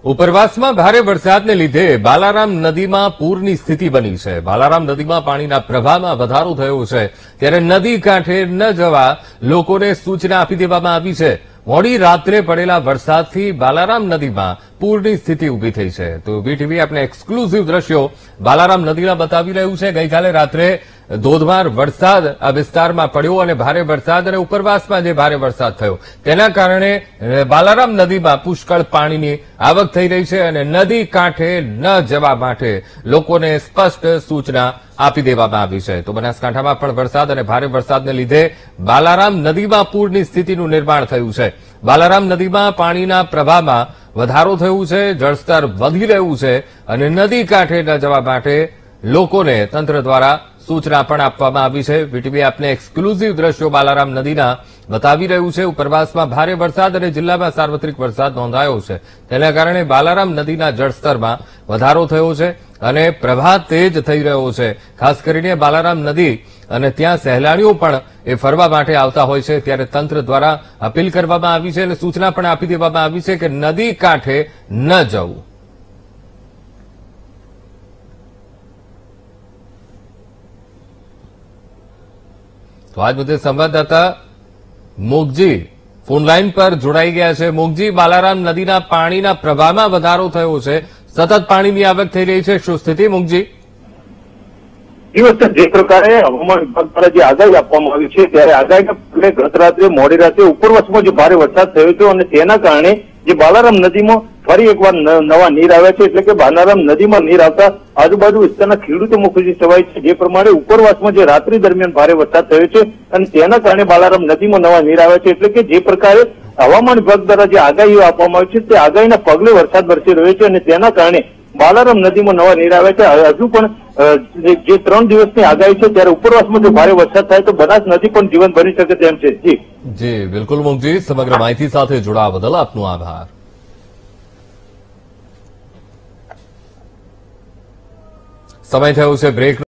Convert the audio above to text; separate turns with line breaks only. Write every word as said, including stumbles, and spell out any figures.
ઉપરવાસમાં ભારે વરસાદને લીધે બાલારામ નદીમાં પૂરની સ્થિતિ બની છે। બાલારામ નદીમાં પાણીના પ્રવાહમાં વધારો થયો છે, ત્યારે નદી કાંઠે ન જવા લોકોને સૂચના આપી દેવામાં આવી છે। મોડી રાત્રે પડેલા વરસાદથી બાલારામ નદીમાં પૂરની સ્થિતિ ઉભી થઈ છે। તો વીટીવી આપણે એક્સક્લુઝિવ દ્રશ્યો બાલારામ નદીના બતાવી રહ્યું છે। ગઈકાલે રાત્રે ધોધમાર વરસાદ આ વિસ્તારમાં પડ્યો અને ભારે વરસાદ અને ઉપરવાસમાં જે ભારે વરસાદ થયો તેના કારણે બાલારામ નદીમાં પુષ્કળ પાણીની આવક થઈ રહી છે અને નદી કાંઠે ન જવા માટે લોકોને સ્પષ્ટ સૂચના આપી દેવામાં આવી છે। તો બનાસકાંઠામાં પણ વરસાદ અને ભારે વરસાદને લીધે બાલારામ નદીમાં પૂરની સ્થિતિનું નિર્માણ થયું છે। બાલારામ નદીમાં પાણીના પ્રવાહમાં વધારો થયું છે, જળસ્તર વધી રહ્યું છે અને નદી કાંઠે ન જવા માટે લોકોને તંત્ર દ્વારા સૂચના પણ આપવામાં આવી છે। વીટીવી આપને એક્સક્લુઝિવ દ્રશ્યો બાલારામ નદીના બતાવી રહ્યું છે। ઉપરવાસમાં ભારે વરસાદ અને જિલ્લામાં સાર્વત્રિક વરસાદ નોંધાયો છે, તેના કારણે બાલારામ નદીના જળસ્તરમાં વધારો થયો છે અને પ્રવાહ તેજ થઈ રહ્યો છે। ખાસ કરીને બાલારામ નદી અને ત્યાં સહેલાણીઓ પણ એ ફરવા માટે આવતા હોય છે, ત્યારે તંત્ર દ્વારા અપીલ કરવામાં આવી છે અને સૂચના પણ આપી દેવામાં આવી છે કે નદી કાંઠે ન જવું। તો આજ મુદ્દે સંવાદદાતા મોગજી ફોનલાઈન પર જોડાઈ ગયા છે। મોગજી, બાલારામ નદીના પાણીના પ્રવાહમાં વધારો થયો છે, સતત પાણીની આવક થઈ રહી છે, શું સ્થિતિ મોગજી?
દિવસ જે પ્રકારે હવામાન વિભાગ દ્વારા જે આગાહી આપવામાં આવી છે, ત્યારે આગાહીના પગલે ગત રાત્રે મોડી રાત્રે ઉપરવાસમાં જે ભારે વરસાદ થયો હતો અને તેના કારણે જે બાલારામ નદીમાં ફરી એકવાર નવા નીર આવ્યા છે, એટલે કે બાલારામ નદીમાં નીર આવતા આજુબાજુ વિસ્તારના ખેડૂતોમાં ખુશી છવાઈ છે। જે પ્રમાણે ઉપરવાસમાં જે રાત્રિ દરમિયાન ભારે વરસાદ થયો છે અને તેના કારણે બાલારામ નદીમાં નવા નીર આવ્યા છે, એટલે કે જે પ્રકારે હવામાન વિભાગ દ્વારા જે આગાહીઓ આપવામાં આવી છે તે આગાહીના પગલે વરસાદ વરસી રહ્યો છે અને તેના કારણે બાલારામ નદીમાં નવા નીર આવ્યા છે। હજુ પણ જે ત્રણ દિવસની આગાહી છે ત્યારે ઉપરવાસમાં જો ભારે વરસાદ થાય તો બનાસ નદી પણ જીવન બની શકે તેમ છે। જી
જી બિલકુલ મોગજી, સમગ્ર માહિતી સાથે જોડાવા બદલ આપનો આભાર। સમય થયો છે બ્રેક।